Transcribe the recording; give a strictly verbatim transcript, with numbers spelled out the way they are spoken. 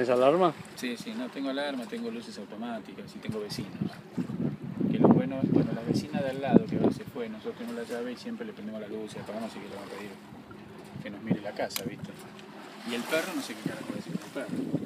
¿Tenés alarma? Sí, sí, no, tengo alarma, tengo luces automáticas y tengo vecinos. Que lo bueno, bueno, la vecina de al lado que ahora se fue, nosotros tenemos la llave y siempre le prendemos la luz y apagamos, así que le vamos a pedir que nos mire la casa, ¿viste? Y el perro, no sé qué carajo decir con el perro.